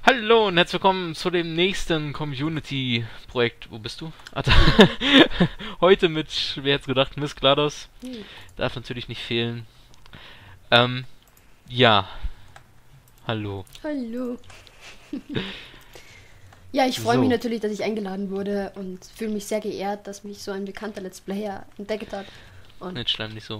Hallo und herzlich willkommen zu dem nächsten Community-Projekt. Wo bist du? Ah, da. Heute mit, wer hätte gedacht, Miss GLaDOS. Darf natürlich nicht fehlen. Ähm, ja. Hallo. Hallo. Ja, ich freue mich So, natürlich, dass ich eingeladen wurde und fühle mich sehr geehrt, dass mich so ein bekannter Let's Player entdeckt hat. Und nicht schlimm, nicht so.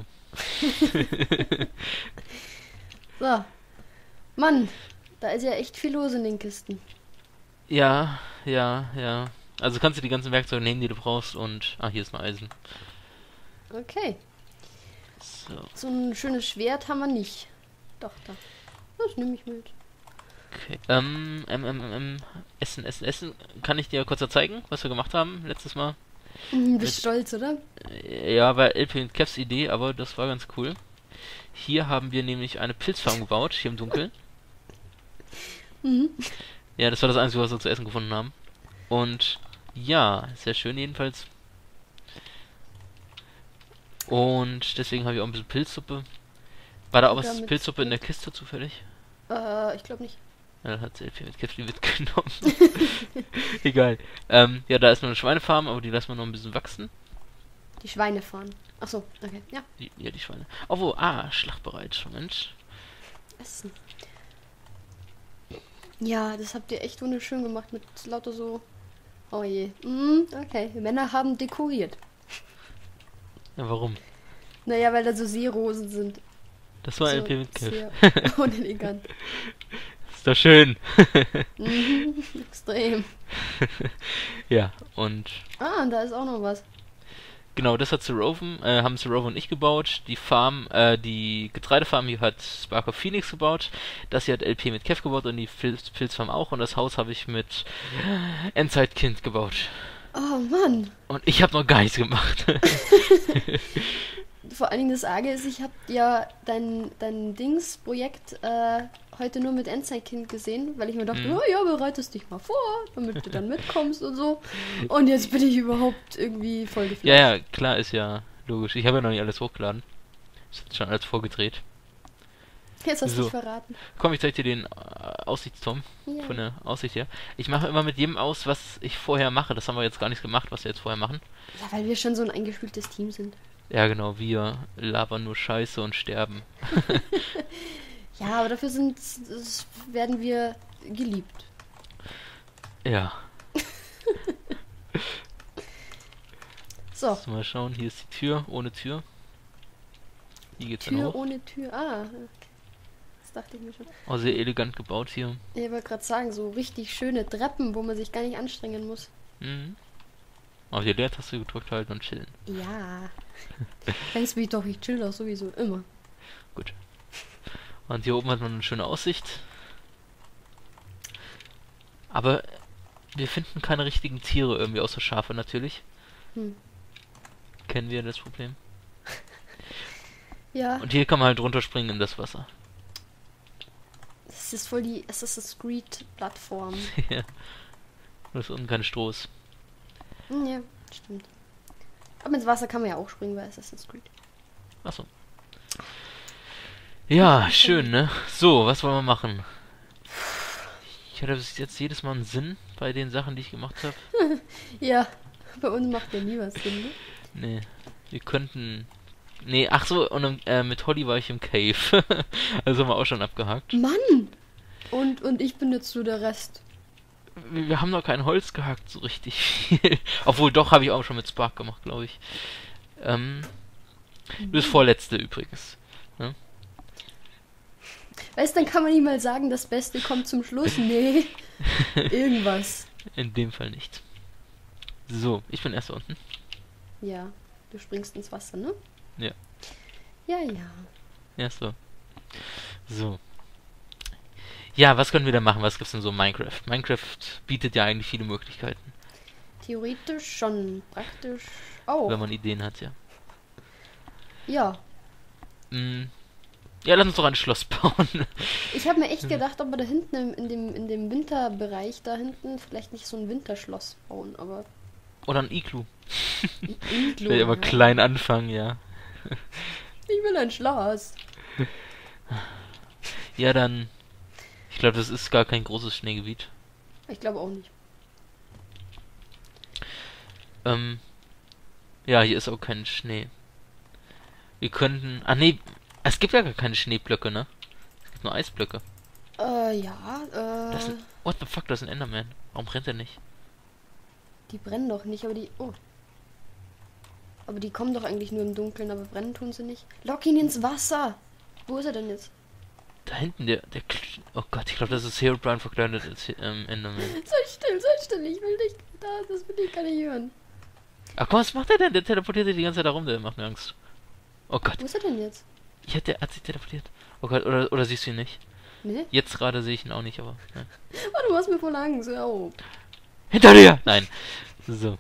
so, Mann, da ist ja echt viel los in den Kisten. Ja, ja, ja. Also kannst du die ganzen Werkzeuge nehmen, die du brauchst und... Ah, hier ist ein Eisen. Okay, So, so ein schönes Schwert haben wir nicht. Doch, da. Das nehme ich mit. okay. Essen, Essen, Essen. Kann ich dir kurz zeigen, was wir gemacht haben letztes Mal? Bist Mit, stolz, oder? ja, war LP und Kevs Idee, aber das war ganz cool. Hier haben wir nämlich eine Pilzfarm gebaut, hier im Dunkeln. Mhm. Ja, das war das Einzige, was wir zu essen gefunden haben. Und ja, sehr schön jedenfalls. Und deswegen habe ich auch ein bisschen Pilzsuppe. War da auch Sogar was mit Pilzsuppe in der Pilz. Kiste zufällig? Ich glaube nicht. Ja, dann hat sie LP mit Kevin mitgenommen. Egal. Ja, da ist noch eine Schweinefarm, aber die lassen wir noch ein bisschen wachsen. Die Schweine fahren. Ach so, okay, ja. Die Schweine. Schlachtbereit. Mensch. Essen. Ja, das habt ihr echt wunderschön gemacht mit lauter so. Oh je. Okay, Männer haben dekoriert. Ja, warum? Naja, weil da so Seerosen sind. Das war So LP mit Kev. sehr unelegant. Ist doch schön. Extrem. Ja, und Und da ist auch noch was. genau, das haben Zeroven und ich gebaut. Die Getreidefarm hier hat Spark of Phoenix gebaut. Das hier hat LP mit Kev gebaut und die Pilzfarm auch. Und das Haus habe ich mit Endzeitkind gebaut. Oh Mann. Und ich habe noch gar nichts gemacht. Vor allen Dingen das Arge ist, ich habe ja dein Dings-Projekt heute nur mit Endzeit-Kind gesehen, weil ich mir dachte, Hm. oh ja, bereitest dich mal vor, damit du dann mitkommst und so. Und jetzt bin ich überhaupt irgendwie voll Ja, geflasht. ja, klar, ist ja logisch. Ich habe ja noch nicht alles hochgeladen. Ich habe schon alles vorgedreht. Jetzt hast du dich So, verraten. komm, ich zeig dir den Aussichtsturm Ja. von der Aussicht her. Ich mache immer mit jedem aus, was ich vorher mache. Das haben wir jetzt gar nicht gemacht, was wir jetzt vorher machen. Ja, weil wir schon so ein eingespieltes Team sind. Ja, genau, wir labern nur Scheiße und sterben. Ja, aber dafür werden wir geliebt. Ja, So, mal schauen. Hier ist die Tür, ohne Tür. Hier geht's dann Tür hoch. ohne Tür. Okay. Das dachte ich mir schon. Oh, sehr elegant gebaut hier. Ich wollte gerade sagen, so richtig schöne Treppen, wo man sich gar nicht anstrengen muss. Mhm. Auf die Leertaste gedrückt halten und chillen. Ja. Kennst mich doch, ich chill doch sowieso immer. Gut. Und hier oben hat man eine schöne Aussicht. Aber wir finden keine richtigen Tiere irgendwie, außer Schafe natürlich. Hm. Kennen wir das Problem. Ja, Und hier kann man halt runterspringen in das Wasser. das ist voll die Assassin's Creed-Plattform. Ja. Da ist unten kein Stroß. Ja, stimmt. Aber ins Wasser kann man ja auch springen bei Assassin's Creed. Achso. Ja, schön, ne? So, was wollen wir machen? Ich hatte bis jetzt jedes Mal einen Sinn bei den Sachen, die ich gemacht habe. Ja, bei uns macht ja nie was Sinn, ne? Nee, wir könnten... Nee, ach so, und mit Holly war ich im Cave. Also haben wir auch schon abgehakt. Mann! Und ich bin jetzt so der Rest. Wir haben noch kein Holz gehackt, so richtig viel. Obwohl, doch, habe ich auch schon mit Spark gemacht, glaube ich. Das vorletzte übrigens. Weißt du, dann kann man nicht mal sagen, das Beste kommt zum Schluss. Nee, irgendwas. In dem Fall nicht. So, ich bin erst unten. Ja, du springst ins Wasser, ne? Ja. Ja, ja. Erst so. So. Ja, was können wir da machen? Was gibt's denn so in Minecraft? Minecraft bietet ja eigentlich viele Möglichkeiten, Theoretisch schon, praktisch auch. wenn man Ideen hat, ja. Ja. Mm, ja, lass uns doch ein Schloss bauen. Ich habe mir echt gedacht, ob wir da hinten in dem Winterbereich da hinten vielleicht nicht so ein Winterschloss bauen, aber Oder ein Iglu. Iglu, Will immer ja. klein anfangen, ja. Ich will ein Schloss. Ja, dann Ich glaube, das ist gar kein großes Schneegebiet. Ich glaube auch nicht. Ja, hier ist auch kein Schnee. Wir könnten... Ah, nee, es gibt ja gar keine Schneeblöcke, ne? Es gibt nur Eisblöcke. Ja, Das sind, what the fuck, das ist ein Enderman. Warum rennt er nicht? die brennen doch nicht, aber aber die kommen doch eigentlich nur im Dunkeln, aber brennen tun sie nicht. Lock ihn ins Wasser! Wo ist er denn jetzt? Da hinten, oh Gott, ich glaube, das ist Herobrine verkleidet als Enderman. Sei still, ich will nicht, das will ich gar nicht hören. Ach komm, was macht er denn? Der teleportiert sich die ganze Zeit da rum, der macht mir Angst. Oh Gott. Wo ist er denn jetzt? Ja, der hat sich teleportiert. Oh Gott, oder siehst du ihn nicht? Nee? Jetzt gerade sehe ich ihn auch nicht, aber... Ja. Oh, du machst mir voll Angst. Oh. Hinter dir! Nein. So.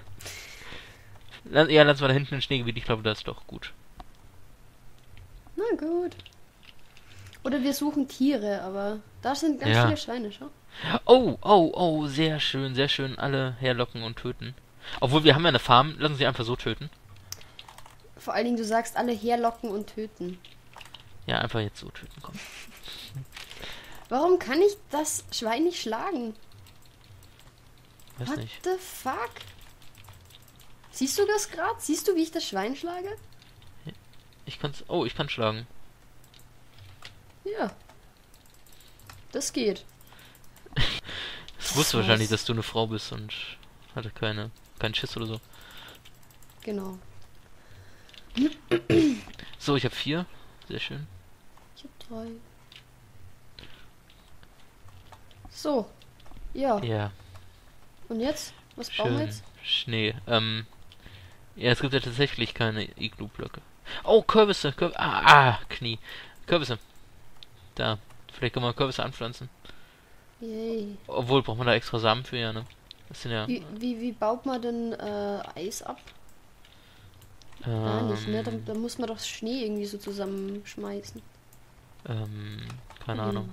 Ja, lass mal da hinten ein Schneegebiet. Ich glaube, das ist doch gut. Na gut. Oder wir suchen Tiere, aber da sind ganz viele Schweine, schau. Oh, sehr schön. Alle herlocken und töten. Obwohl, wir haben ja eine Farm. Lassen sie einfach so töten. Vor allen Dingen, du sagst alle herlocken und töten. Ja, einfach jetzt so töten, komm. Warum kann ich das Schwein nicht schlagen? Weiß What nicht. the fuck? Siehst du das gerade? Siehst du, wie ich das Schwein schlage? Ich kann's... Oh, ich kann schlagen. Ja. Das geht. Ich wusste wahrscheinlich, dass du eine Frau bist und hatte keinen Schiss oder so. Genau. So, ich habe 4. Sehr schön. Ich habe 3. So. Ja. Ja. Und jetzt? Was bauen wir Schön. jetzt? Schnee. Ja, es gibt ja tatsächlich keine Iglu-Blöcke. Oh, Kürbisse. Knie. Kürbisse. Da. Vielleicht können wir Kürbisse anpflanzen. Yay. Obwohl, braucht man da extra Samen für, ja, ne? Das sind ja... Wie baut man denn Eis ab? Gar nicht, ne? Da muss man doch Schnee irgendwie so zusammenschmeißen. Keine Ahnung.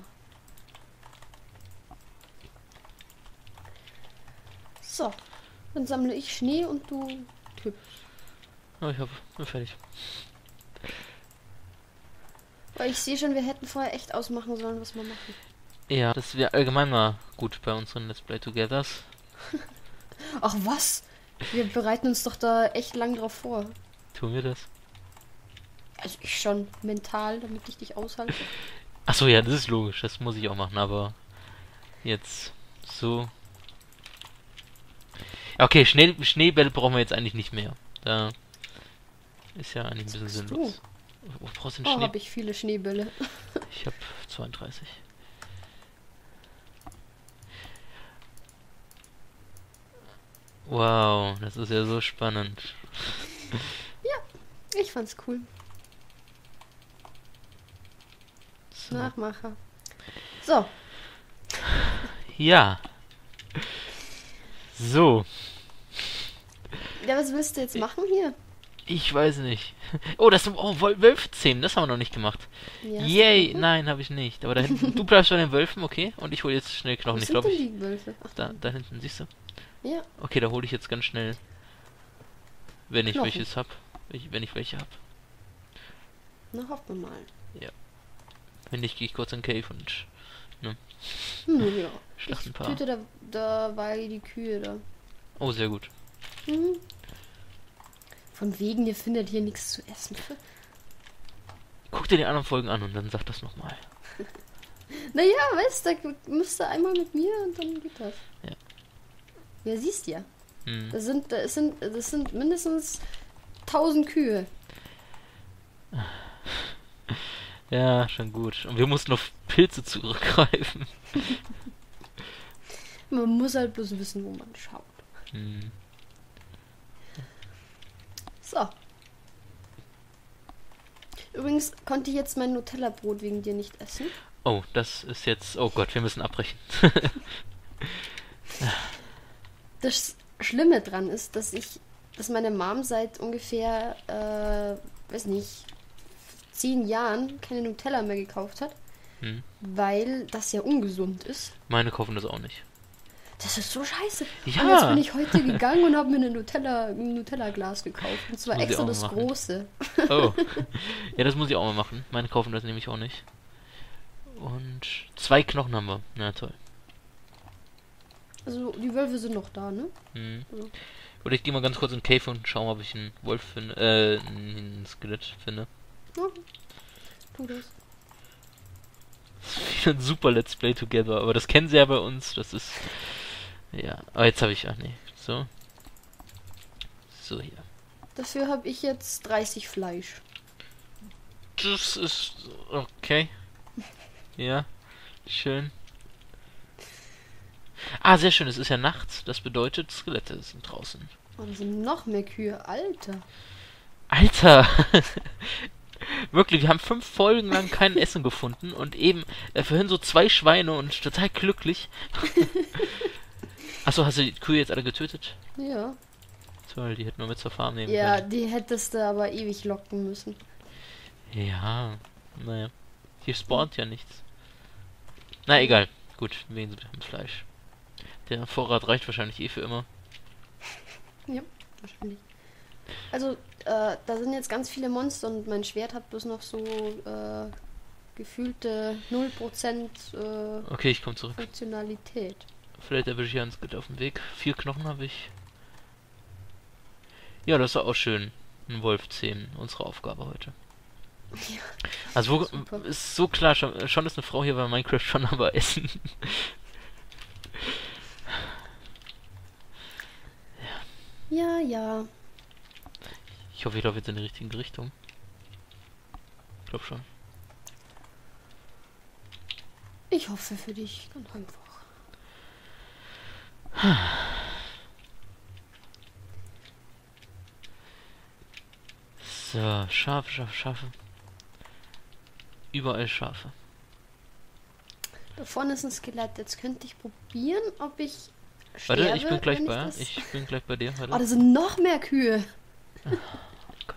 So. Dann sammle ich Schnee und du Kürbis. Oh, bin fertig. Weil ich sehe schon, wir hätten vorher echt ausmachen sollen, was wir machen. Ja, das wäre allgemein mal gut bei unseren Let's Play Togethers. Ach was? Wir bereiten uns doch da echt lang drauf vor. Tun wir das? Also ich schon mental, damit ich dich aushalte. Achso, ja, das ist logisch. Das muss ich auch machen, aber jetzt so... Okay, Schneebälle brauchen wir jetzt eigentlich nicht mehr. Da ist ja eigentlich ein bisschen sinnlos. Wo brauchst du denn Schnee? Habe ich viele Schneebälle. Ich habe 32. Wow, das ist ja so spannend. Ja, ich fand's cool. So. Nachmacher. So. Ja. So. Ja, was willst du jetzt machen hier? Ich weiß nicht. Oh, Wölfezähmen, das haben wir noch nicht gemacht. Ja, Yay, nein, habe ich nicht. Aber da hinten, du bleibst bei den Wölfen, okay? Und ich hole jetzt schnell Knochen. Wo Ich sind glaube, denn die Wölfe? Ach, da hinten, siehst du? ja. Okay, da hole ich jetzt ganz schnell, wenn ich Knochen. welches hab. Wenn ich welche hab. Na, hoffen wir mal. Wenn nicht, gehe ich kurz in den Cave und Ja. schlacht ein Ich paar. töte da war die Kühe da. Oh, sehr gut. Mhm. Von wegen, ihr findet hier nichts zu essen. Guck dir die anderen Folgen an und dann sag das nochmal. Naja, weißt du, da müsst ihr einmal mit mir und dann geht das. Ja. Ja, siehst ja. Hm. Das sind mindestens 1000 Kühe. Ja, schon gut. Und wir mussten auf Pilze zurückgreifen. Man muss halt bloß wissen, wo man schaut. Hm. So. Übrigens konnte ich jetzt mein Nutella-Brot wegen dir nicht essen. Oh, das ist jetzt... Oh Gott, wir müssen abbrechen. Das Schlimme dran ist, dass meine Mom seit ungefähr, weiß nicht, 10 Jahren keine Nutella mehr gekauft hat, weil das ja ungesund ist. Meine kaufen das auch nicht. Das ist so scheiße. Ja. Und jetzt bin ich heute gegangen und habe mir ein Nutella-Glas gekauft. Und zwar Muss ich extra auch das machen. große. Oh. Ja, das muss ich auch mal machen. Meine kaufen das nämlich auch nicht. Und 2 Knochen haben wir. Na toll. Also die Wölfe sind noch da, ne? Mhm. Also. Oder ich gehe mal ganz kurz in den Cave und schaue, ob ich einen Wolf finde, ein Skelett finde. Ja, tu das. Das ist wieder ein super Let's Play Together, aber das kennen sie ja bei uns, das ist... Ja, aber jetzt habe ich... Ach nee, so. So, hier. Dafür habe ich jetzt 30 Fleisch. Das ist... Okay. Ja, schön. Ah, sehr schön, es ist ja nachts, das bedeutet, Skelette sind draußen. Oh, da sind noch mehr Kühe, Alter. Alter! Wirklich, wir haben 5 Folgen lang kein Essen gefunden und eben vorhin so 2 Schweine und total glücklich. Achso, hast du die Kühe jetzt alle getötet? Ja. Toll, die hätten wir mit zur Farm nehmen Ja, können. die hättest du aber ewig locken müssen. Ja, naja. Hier spawnt ja nichts. Na egal. Gut, wir haben Fleisch. Der Vorrat reicht wahrscheinlich eh für immer. Ja, wahrscheinlich. Also, da sind jetzt ganz viele Monster und mein Schwert hat bloß noch so gefühlte 0% Okay, ich komme zurück. Funktionalität. Vielleicht erwische ich ja ein Skelett auf dem Weg. 4 Knochen habe ich. Ja, das war auch schön. Ein Wolf zähmen, unsere Aufgabe heute. Ja, Also wo, super. ist so klar, schon ist eine Frau hier bei Minecraft schon aber essen. Ja, ja. Ich hoffe, ich laufe jetzt in die richtige Richtung. Ich glaube schon. Ich hoffe für dich ganz einfach. So, Schafe, Schafe, Schafe. Überall Schafe. Da vorne ist ein Skelett. Jetzt könnte ich probieren, ob ich Warte, sterbe, ich bin gleich wenn bei. das- Ich bin gleich bei dir. Warte. Oh, da sind noch mehr Kühe. Oh Gott.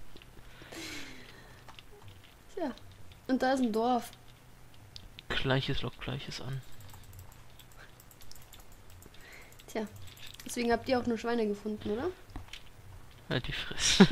Tja. Und da ist ein Dorf. Gleiches lockt Gleiches an. Tja. Deswegen habt ihr auch nur Schweine gefunden, oder? Halt die Fresse.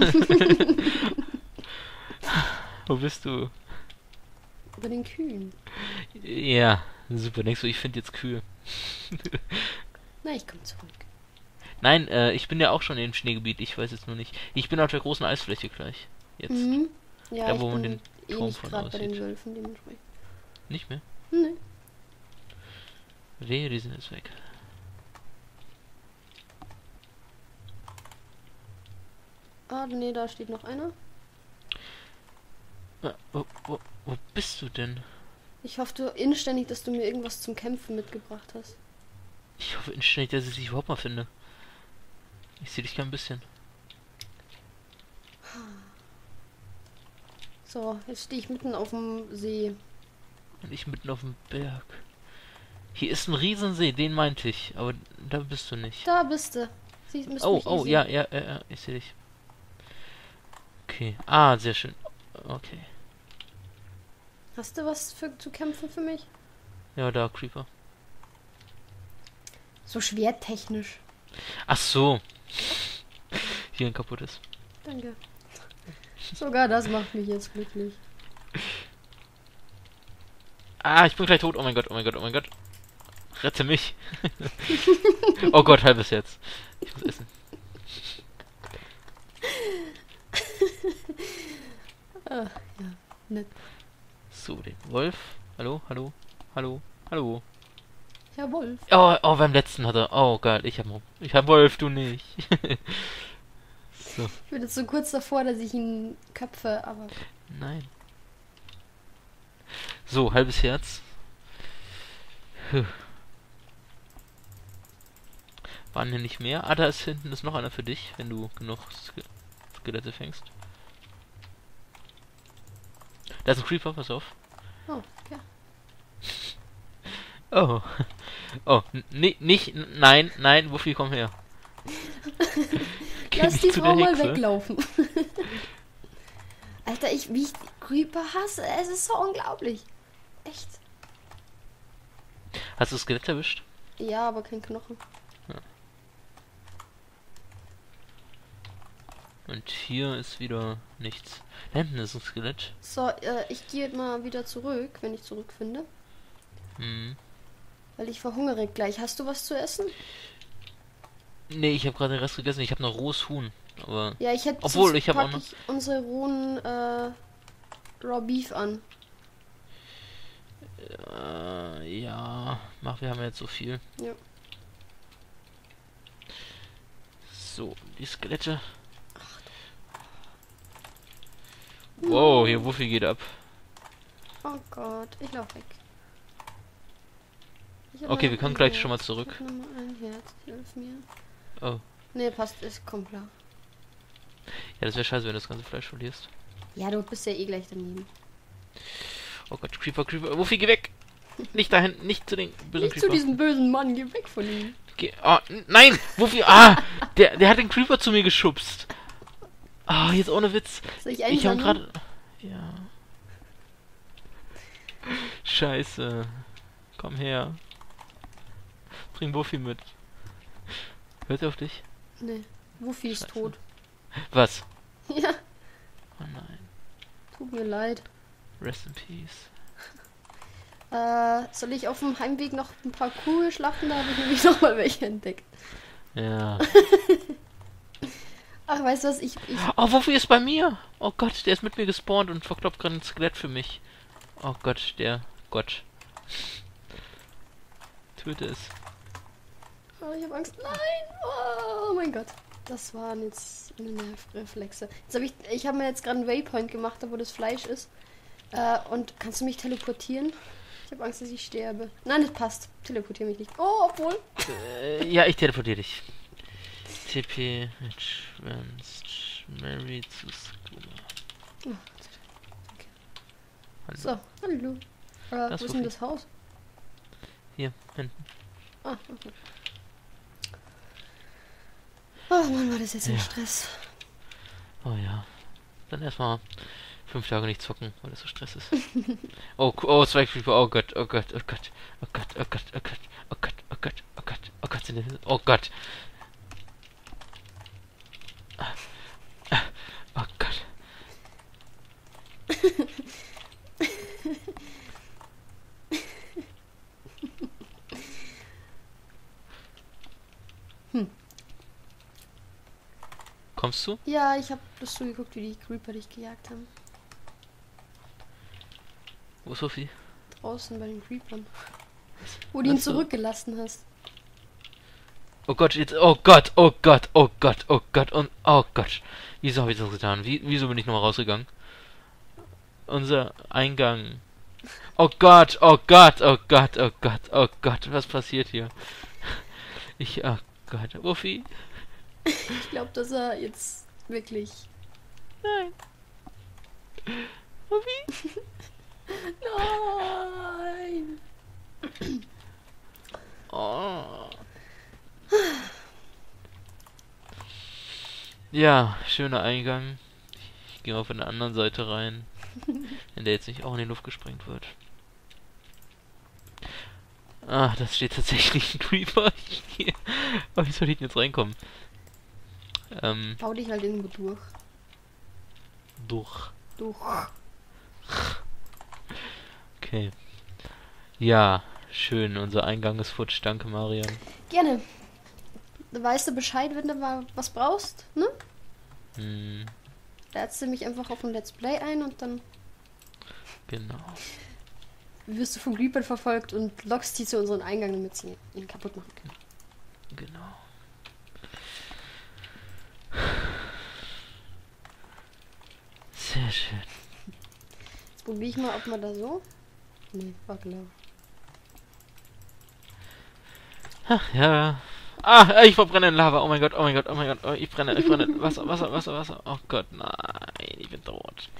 Wo bist du? Bei den Kühen. Ja, super. Denkst du, ich finde jetzt Kühe? Na, ich komme zurück. Nein, ich bin ja auch schon im Schneegebiet. Ich weiß jetzt nur nicht. Ich bin auf der großen Eisfläche gleich. Jetzt. Mhm. Ja, Da, wo ich man bin den eh Turm nicht von gerade bei den aussieht. Wölfen dementsprechend. Nicht mehr? Nee. Wehe, die sind jetzt weg. Ah, nee, da steht noch einer. Wo bist du denn? Ich hoffe du inständig, dass du mir irgendwas zum Kämpfen mitgebracht hast. Ich hoffe inständig, dass ich dich überhaupt mal finde. Ich sehe dich kein bisschen. So, jetzt stehe ich mitten auf dem See. Und ich mitten auf dem Berg. Hier ist ein Riesensee, den meinte ich. Aber da bist du nicht. Da bist du. Müsst Oh, mich eh oh, sehen. ja, ich sehe dich. Okay. Ah, sehr schön. Okay. Hast du was zu kämpfen für mich? Ja, da, Creeper. So schwertechnisch. Ach so. Hier ein kaputtes. Danke. Sogar das macht mich jetzt glücklich. Ah, ich bin gleich tot. Oh mein Gott, oh mein Gott, oh mein Gott. Rette mich. Oh Gott, halbes Herz. Ich muss essen. Ah, ja, nett. So, den Wolf. Hallo, hallo, hallo, hallo. Herr Wolf. Oh, beim letzten hat er. Oh geil, ich hab Wolf, du nicht. So, Ich bin jetzt so kurz davor, dass ich ihn köpfe, aber nein. So, halbes Herz. Puh. Waren hier nicht mehr? Ah, da ist hinten ist noch einer für dich, wenn du genug Skelette fängst. Da ist ein Creeper, pass auf. oh, ja. Oh. Oh, nicht, nein, Wuffi, komm her. Geh Lass nicht die zu Frau der mal Hexe. weglaufen. Alter, wie ich die Creeper hasse, es ist so unglaublich. Echt. Hast du das Skelett erwischt? Ja, aber kein Knochen. Und hier ist wieder nichts. Da hinten ist ein Skelett. So, ich gehe mal wieder zurück, wenn ich zurückfinde. Hm. Weil ich verhungere gleich. Hast du was zu essen? Nee, ich habe gerade den Rest gegessen. Ich habe noch rohes Huhn. Aber Ja, ich hätte... obwohl, ich habe auch noch... unsere rohen Raw Beef an. Ja, wir haben jetzt so viel. Ja. So, die Skelette. Wow, hier Wuffi geht ab. Oh Gott, ich lauf weg. Okay, wir können gleich schon mal zurück. Ich hab noch mal ein Herz, hilf mir. Oh. Nee, passt, ist kommt klar. Ja, das wäre scheiße, wenn du das ganze Fleisch verlierst. Ja, du bist ja eh gleich daneben. Oh Gott, Creeper. Wuffi, geh weg! Nicht dahin, nicht zu den bösen Nicht Creeper. zu diesem bösen Mann, geh weg von ihm. Oh, nein! Wuffi, der hat den Creeper zu mir geschubst. Ah, jetzt ohne Witz. Soll ich Ich habe einsammeln? gerade... Ja. Scheiße. Komm her. Bring Wuffi mit. Hört er auf dich? Nee, Wuffi ist Scheiße. tot. Was? Ja, Oh nein. tut mir leid. Rest in peace. Soll ich auf dem Heimweg noch ein paar Kugeln schlachten? Da habe ich nämlich noch mal welche entdeckt. Ja. Ach, weißt du was? Oh, Wuffi ist bei mir. Oh Gott, der ist mit mir gespawnt und verkloppt gerade ein Skelett für mich. Oh Gott, der Gott. Töte es. Oh, ich habe Angst. Nein! Oh mein Gott. Das waren jetzt eine Nervreflexe. Ich habe mir jetzt gerade einen Waypoint gemacht, da wo das Fleisch ist. Und kannst du mich teleportieren? Ich habe Angst, dass ich sterbe. Nein, das passt. Teleportiere mich nicht. Oh, obwohl. Ja, ich teleportiere dich. TP Advanced Mary zu Scuba. Oh, okay. Hallo. So, hallo. Wo ist denn Wuffi. das Haus? Hier, hinten. Ah, okay. Oh Mann, war das jetzt ein Ja. Stress. Oh ja. Dann erstmal 5 Tage nicht zocken, weil das so Stress ist. Oh, zwei Creeper. Oh Gott, oh Gott, oh Gott. Oh Gott, oh Gott, oh Gott. Oh Gott, oh Gott, oh Gott. Oh Gott, oh Gott. Oh Gott. Kommst du? Ja, ich habe bloß zugeguckt, wie die Creeper dich gejagt haben. Wo ist Sophie? Draußen bei den Creepern. Wo du ihn Meinst du? zurückgelassen hast. Oh Gott, jetzt. Oh Gott, oh Gott, oh Gott, oh Gott und oh Gott. Wieso habe ich das getan? Wieso bin ich nochmal rausgegangen? Unser Eingang. Oh Gott, oh Gott, oh Gott, oh Gott, oh Gott, was passiert hier? Oh Gott, Wuffi? Ich glaube, dass er jetzt wirklich... Nein. Wuffi? Nein! Oh. Ja, schöner Eingang. Ich gehe mal von der anderen Seite rein, in der jetzt nicht auch in die Luft gesprengt wird. Ah, das steht tatsächlich ein Creeper hier. Aber wie soll ich denn jetzt reinkommen? Bau dich halt irgendwo durch. Durch. Durch. Okay. Ja, schön. Unser Eingang ist futsch. Danke, Marian. Gerne. Weißt du Bescheid, wenn du mal was brauchst, ne? Hm, Ladst du mich einfach auf ein Let's Play ein und dann genau. wirst du vom Creeper verfolgt und lockst sie zu unserem Eingang, damit sie ihn kaputt machen können. Genau. Sehr schön. Jetzt probiere ich mal, ob man da so... Nee, war klar. Ach, ja. Ah, ich verbrenne in Lava. Oh mein Gott, oh mein Gott, oh mein Gott. Oh, ich brenne. Wasser, Wasser, Wasser, Wasser. Oh Gott, nein. Ich bin tot.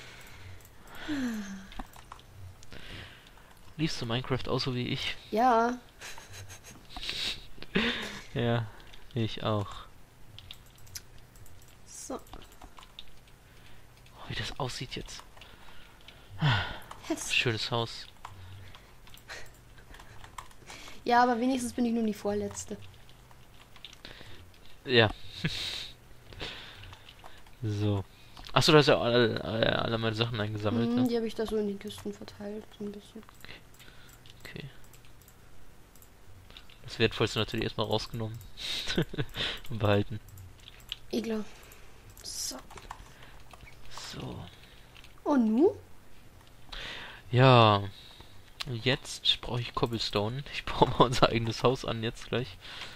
Liebst du Minecraft auch so wie ich? Ja, Ja, ich auch. so. Oh, wie das aussieht jetzt. Yes. Schönes Haus. Ja, aber wenigstens bin ich nur die Vorletzte. Ja. So. Achso, da hast ja alle meine Sachen eingesammelt, ne? Die habe ich da so in die Kisten verteilt, so ein bisschen. Okay. Das Wertvollste natürlich erstmal rausgenommen. Und behalten. Egler. So. So. Und nu? Ja. Jetzt brauche ich Cobblestone. Ich baue mal unser eigenes Haus an jetzt gleich.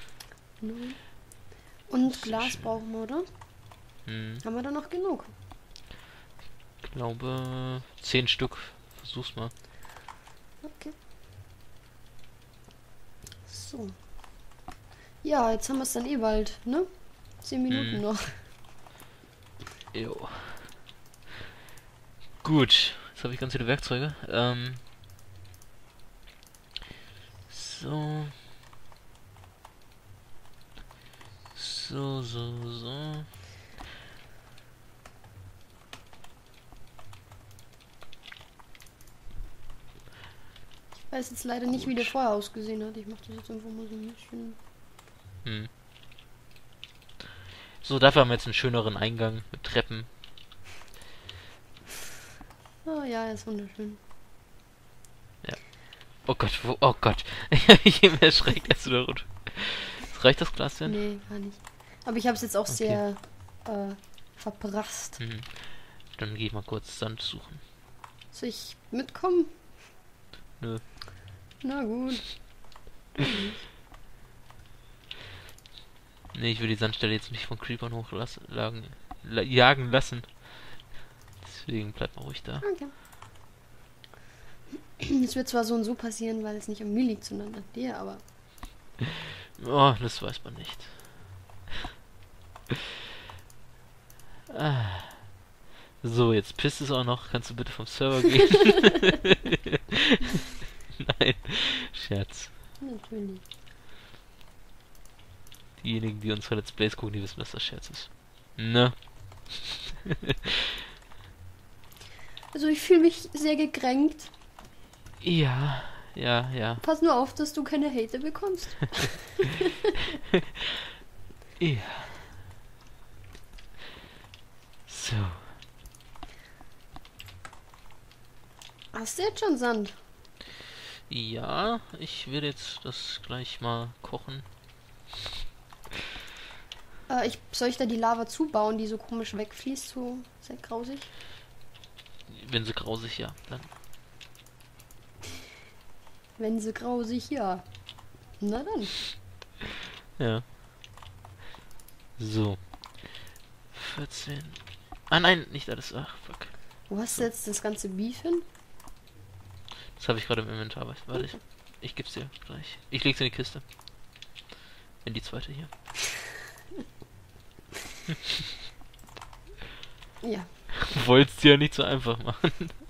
Und Glas brauchen wir, oder? Hm. Haben wir da noch genug? Ich glaube 10 Stück. Versuch's mal. Okay. So. Ja, jetzt haben wir es dann eh bald, ne? 10 Minuten noch. Jo. Gut. Jetzt habe ich ganz viele Werkzeuge. So. So. Ich weiß jetzt leider nicht, wie der vorher ausgesehen hat. Ich mache das jetzt einfach mal so ein bisschen. Hm. So, dafür haben wir jetzt einen schöneren Eingang mit Treppen. Oh ja, er ist wunderschön. Ja. Oh Gott, oh Gott. Ich bin erschreckt, als du da runter. Reicht das Glas denn? Nee, gar nicht. Aber ich habe es jetzt auch sehr verprasst. Mhm. Dann gehe ich mal kurz Sand suchen. Soll ich mitkommen? Nö. Na gut. Nee, ich will die Sandstelle jetzt nicht von Creepern jagen lassen. Deswegen bleib mal ruhig da. Okay. Es wird zwar so und so passieren, weil es nicht an mir liegt, sondern an dir, aber... Oh, das weiß man nicht. So, jetzt pisst es auch noch. Kannst du bitte vom Server gehen? Nein, Scherz. Natürlich. Diejenigen, die unsere Let's Plays gucken, die wissen, dass das Scherz ist. Ne? Also ich fühle mich sehr gekränkt. Ja. Pass nur auf, dass du keine Hate bekommst. Ja. So. Hast du jetzt schon Sand? Ja, ich werde jetzt das gleich mal kochen. Soll ich da die Lava zubauen, die so komisch wegfließt, so sehr grausig? Wenn sie grausig, ja, dann. Wenn sie grausig, ja. Na dann. Ja. So. 14. Ah nein, nicht alles. Ach, fuck. Wo hast du jetzt das ganze Beef hin? Das habe ich gerade im Inventar. Warte, ich geb's dir gleich. Ich leg's in die Kiste. In die zweite hier. Ja. Wollt's dir ja nicht so einfach machen.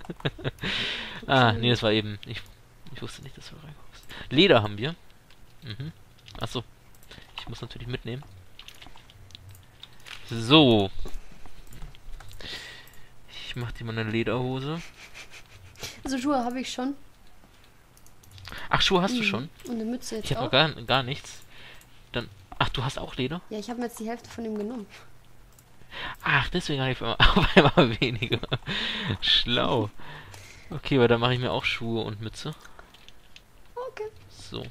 Nee, das war eben. Ich wusste nicht, dass du reinkommst. Leder haben wir. Mhm. Achso. Ich muss natürlich mitnehmen. So. Ich mach dir mal eine Lederhose. Also Schuhe habe ich schon. Ach, Schuhe hast du schon? Und eine Mütze jetzt Ich habe auch. noch gar nichts. Dann. Ach, du hast auch Leder? Ja, ich habe mir jetzt die Hälfte von ihm genommen. Ach, deswegen habe ich auf einmal weniger. Schlau. Okay, weil dann mache ich mir auch Schuhe und Mütze. Okay. So.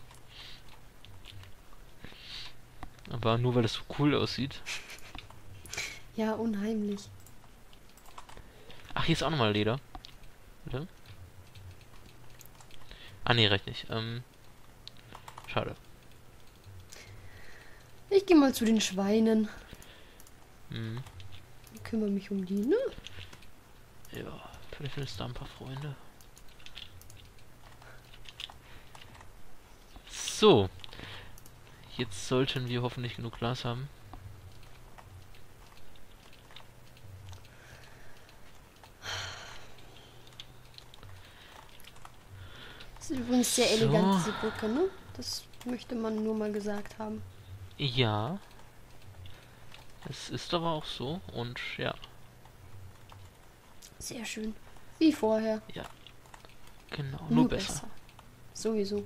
Aber nur weil das so cool aussieht. Ja, unheimlich. Ach, hier ist auch nochmal Leder. Bitte? Ah, nee, reicht nicht. Schade. Ich gehe mal zu den Schweinen. Mhm. Ich kümmere mich um die, ne? Ja, vielleicht findest du da ein paar Freunde. So. Jetzt sollten wir hoffentlich genug Glas haben. Das ist übrigens sehr elegant, diese Brücke, ne? Das möchte man nur mal gesagt haben. Ja. Es ist aber auch so und ja. Sehr schön. Wie vorher. Ja. Genau, Nur besser. Sowieso.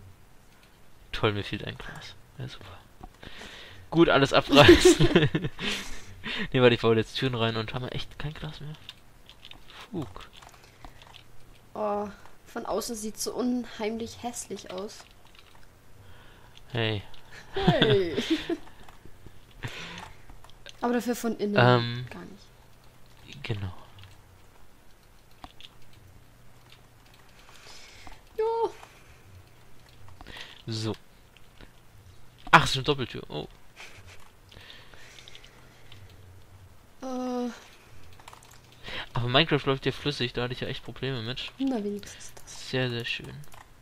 Toll, mir fehlt ein Glas. Ja, super. Gut, alles abreißen. Nee, weil ich baue jetzt Türen rein und haben wir echt kein Glas mehr. Fug. Oh, von außen sieht so unheimlich hässlich aus. Hey. Hey. Aber dafür von innen gar nicht. Genau. Jo. So. Ach, es ist eine Doppeltür. Oh. Aber Minecraft läuft ja flüssig, da hatte ich ja echt Probleme mit. Na, wenigstens das. Sehr, sehr schön.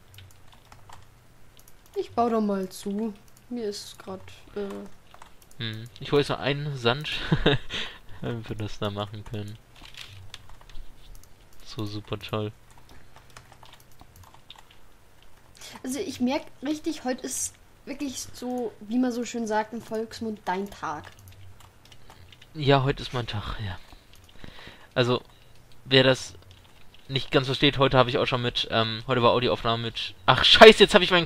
Ich baue doch mal zu. Mir ist gerade. Ich hole jetzt noch einen Sand, damit wir das da machen können. So super toll. Also ich merke richtig, heute ist wirklich so, wie man so schön sagt im Volksmund, dein Tag. Ja, heute ist mein Tag, ja. Also, wer das nicht ganz versteht, heute habe ich auch schon mit, heute war Audioaufnahme mit, ach scheiße, jetzt habe ich meinen,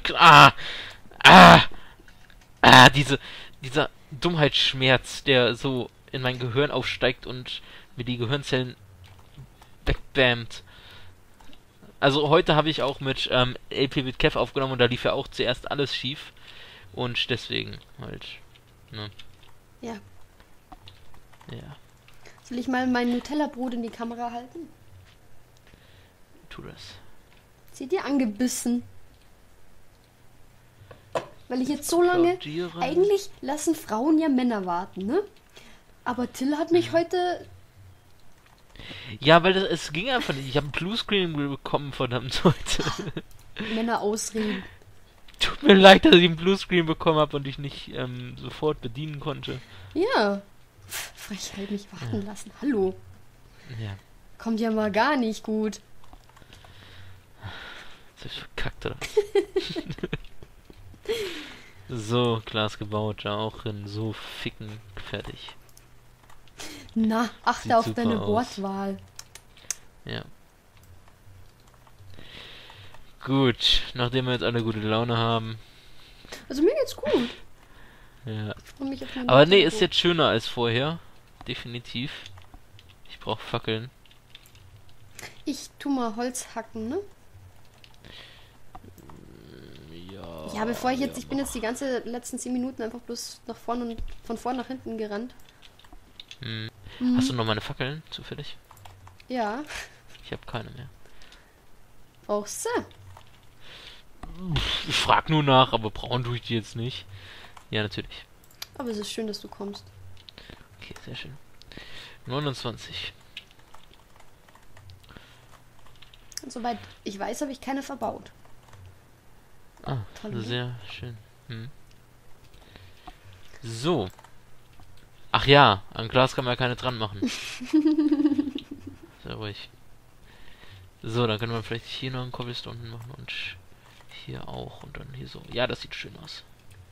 dieser Dummheitsschmerz, der so in mein Gehirn aufsteigt und mir die Gehirnzellen wegbammt. Also heute habe ich auch mit LP mit Kev aufgenommen und da lief ja auch zuerst alles schief. Und deswegen halt, ne? Ja. Ja, Soll ich mal mein Nutella-Brot in die Kamera halten? tu das. Seht ihr angebissen? Weil ich jetzt so lange... Applaudieren. Eigentlich lassen Frauen ja Männer warten, ne? Aber Till hat mich heute... Ja, weil es ging einfach nicht. Ich habe einen Bluescreen bekommen, verdammt heute. Männer ausreden. Tut mir leid, dass ich einen Bluescreen bekommen habe und ich nicht sofort bedienen konnte. Ja. Frechheit, mich warten lassen. Hallo. Ja, Kommt ja mal gar nicht gut. das ist verkackt, oder? So, Glas gebaut, da auch in so ficken fertig. Na, achte Sieht auf super deine aus. Wortwahl. Ja. Gut, nachdem wir jetzt alle gute Laune haben. Also mir geht's gut. Ja. Ich freu mich auf mein Aber nee, Nutella-Brot. ist jetzt schöner als vorher. Definitiv. Ich brauche Fackeln. Ich tu mal Holz hacken, ne? Ja. Ja, bevor ich jetzt... Ich bin jetzt die ganze letzten 10 Minuten einfach bloß nach vorne und von vorn nach hinten gerannt. Hm. Mhm. Hast du noch meine Fackeln zufällig? Ja. Ich habe keine mehr. Brauchst du? Ich frag nur nach, aber brauchen tue ich die jetzt nicht. Ja, natürlich. Aber es ist schön, dass du kommst. Okay, sehr schön. 29. Und soweit ich weiß, habe ich keine verbaut. Ah, Toll, sehr schön. So. Ach ja, an Glas kann man ja keine dran machen. Sehr ruhig. So, dann können wir vielleicht hier noch einen Cobblestone machen und hier auch und dann hier so. Ja, das sieht schön aus.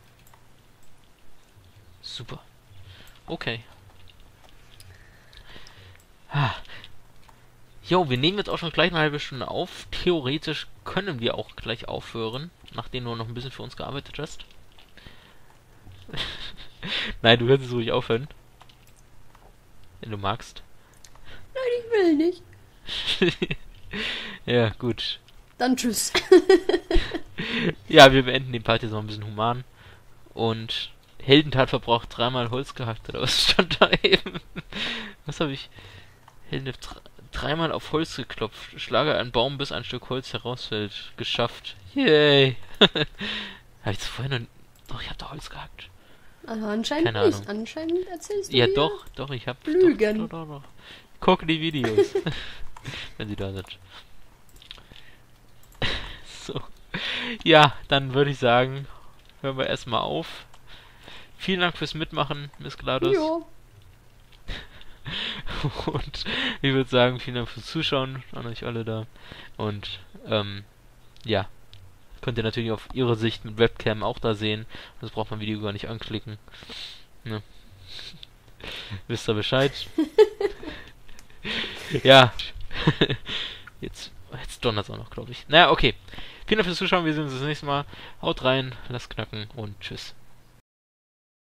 Super. Okay. Jo, wir nehmen jetzt auch schon gleich eine halbe Stunde auf. Theoretisch können wir auch gleich aufhören, nachdem du noch ein bisschen für uns gearbeitet hast. Nein, du kannst es ruhig aufhören. Wenn du magst. Nein, ich will nicht. Ja, gut. Dann tschüss. Ja, wir beenden den Part jetzt noch ein bisschen human. Und Heldentat verbraucht 3-mal Holz gehackt, oder was stand da eben? Was habe ich? Heldentat 3-mal auf Holz geklopft. Schlage einen Baum, bis ein Stück Holz herausfällt. Geschafft. Yay. Habe ich das vorhin noch... Doch, ich habe da Holz gehackt. Also anscheinend Keine nicht. Ahnung. Anscheinend erzählst du Ja, mir doch, ich habe... Lügen. Doch. Guck die Videos. Wenn sie da sind. So. Ja, dann würde ich sagen, hören wir erstmal auf. Vielen Dank fürs Mitmachen, Miss GLaDOS. Jo. Und ich würde sagen, vielen Dank fürs Zuschauen an euch alle da. Und ja, könnt ihr natürlich auf ihre Sicht mit Webcam auch da sehen. Das braucht man Video gar nicht anklicken. Ne? Wisst ihr Bescheid? Ja. Jetzt donnert es auch noch, glaube ich. Naja, okay. Vielen Dank fürs Zuschauen. Wir sehen uns das nächste Mal. Haut rein, lasst knacken und tschüss.